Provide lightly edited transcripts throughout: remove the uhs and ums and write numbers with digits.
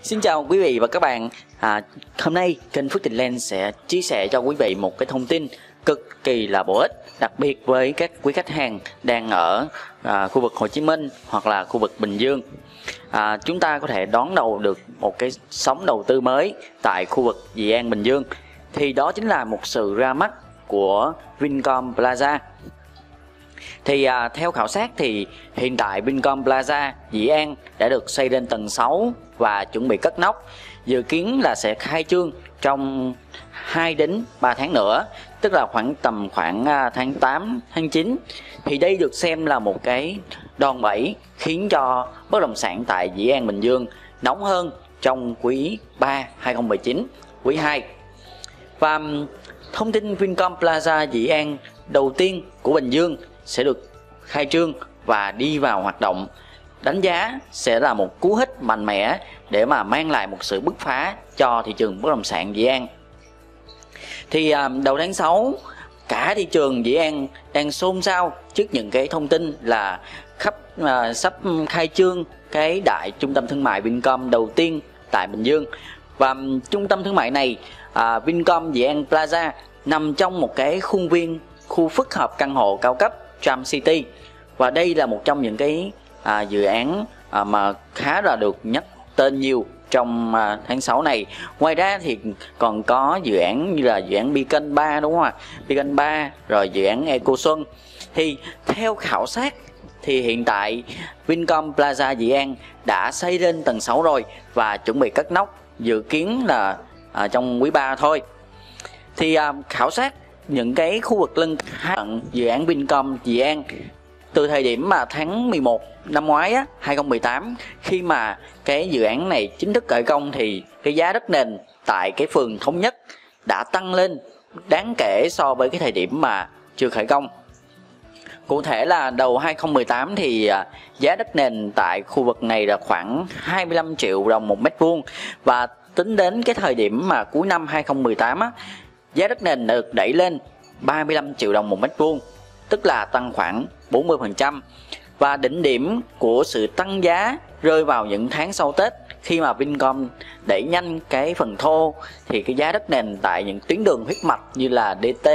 Xin chào quý vị và các bạn. Hôm nay kênh Phước Tình Land sẽ chia sẻ cho quý vị một cái thông tin cực kỳ là bổ ích, đặc biệt với các quý khách hàng đang ở khu vực Hồ Chí Minh hoặc là khu vực Bình Dương. Chúng ta có thể đón đầu được một cái sóng đầu tư mới tại khu vực Dị An, Bình Dương. Thì đó chính là một sự ra mắt của Vincom Plaza. Thì theo khảo sát thì hiện tại Vincom Plaza Dị An đã được xây lên tầng 6 và chuẩn bị cất nóc, dự kiến là sẽ khai trương trong 2 đến 3 tháng nữa, tức là tầm khoảng tháng 8, tháng 9. Thì đây được xem là một cái đòn bẩy khiến cho bất động sản tại Dị An, Bình Dương nóng hơn trong quý 3 2019, quý 2. Và thông tin Vincom Plaza Dị An đầu tiên của Bình Dương sẽ được khai trương và đi vào hoạt động, đánh giá sẽ là một cú hích mạnh mẽ để mà mang lại một sự bứt phá cho thị trường bất động sản Dị An. Thì đầu tháng 6, cả thị trường Dị An đang xôn xao trước những cái thông tin là sắp khai trương cái đại trung tâm thương mại Vincom đầu tiên tại Bình Dương. Và trung tâm thương mại này, Vincom Dị An Plaza, nằm trong một cái khuôn viên khu phức hợp căn hộ cao cấp Tram City. Và đây là một trong những cái dự án mà khá là được nhắc tên nhiều trong tháng 6 này. Ngoài ra thì còn có dự án như là dự án Beacon 3, đúng không ạ? Beacon 3, rồi dự án Eco Xuân. Thì theo khảo sát thì hiện tại Vincom Plaza Dị An đã xây lên tầng 6 rồi và chuẩn bị cất nóc, dự kiến là trong quý 3 thôi. Thì khảo sát những cái khu vực lân cận dự án Vincom Dị An từ thời điểm mà tháng 11 năm ngoái 2018, khi mà cái dự án này chính thức khởi công, thì cái giá đất nền tại cái phường Thống Nhất đã tăng lên đáng kể so với cái thời điểm mà chưa khởi công. Cụ thể là đầu 2018 thì giá đất nền tại khu vực này là khoảng 25 triệu đồng một mét vuông, và tính đến cái thời điểm mà cuối năm 2018 giá đất nền được đẩy lên 35 triệu đồng một mét vuông, tức là tăng khoảng 40%. Và đỉnh điểm của sự tăng giá rơi vào những tháng sau Tết, khi mà Vincom đẩy nhanh cái phần thô, thì cái giá đất nền tại những tuyến đường huyết mạch như là DT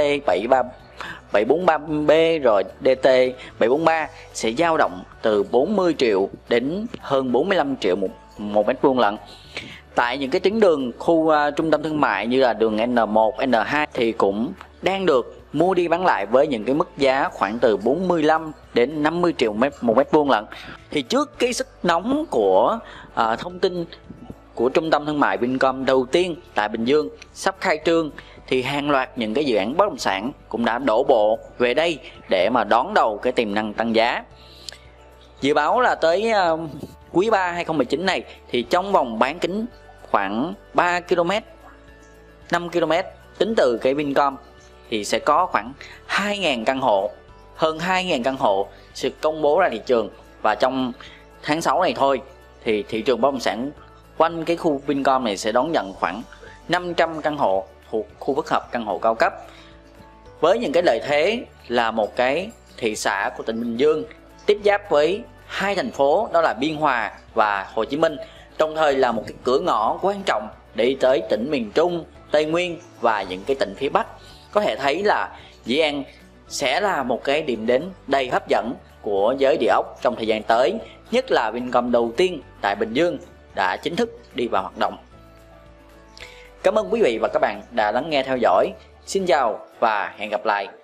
743B rồi DT 743 sẽ dao động từ 40 triệu đến hơn 45 triệu một mét vuông lận. Tại những cái tuyến đường khu trung tâm thương mại như là đường N1, N2 thì cũng đang được mua đi bán lại với những cái mức giá khoảng từ 45 đến 50 triệu một mét vuông lận. Thì trước cái sức nóng của thông tin của trung tâm thương mại Vincom đầu tiên tại Bình Dương sắp khai trương, thì hàng loạt những cái dự án bất động sản cũng đã đổ bộ về đây để mà đón đầu cái tiềm năng tăng giá. Dự báo là tới quý 3 2019 này thì trong vòng bán kính khoảng 3 km, 5 km tính từ cái Vincom thì sẽ có khoảng 2.000 căn hộ, hơn 2.000 căn hộ sẽ công bố ra thị trường. Và trong tháng 6 này thôi thì thị trường bất động sản quanh cái khu Vincom này sẽ đón nhận khoảng 500 căn hộ thuộc khu phức hợp căn hộ cao cấp. Với những cái lợi thế là một cái thị xã của tỉnh Bình Dương tiếp giáp với hai thành phố đó là Biên Hòa và Hồ Chí Minh, đồng thời là một cái cửa ngõ quan trọng để đi tới tỉnh miền Trung, Tây Nguyên và những cái tỉnh phía Bắc. Có thể thấy là Dị An sẽ là một cái điểm đến đầy hấp dẫn của giới địa ốc trong thời gian tới, nhất là Vincom đầu tiên tại Bình Dương đã chính thức đi vào hoạt động. Cảm ơn quý vị và các bạn đã lắng nghe theo dõi. Xin chào và hẹn gặp lại.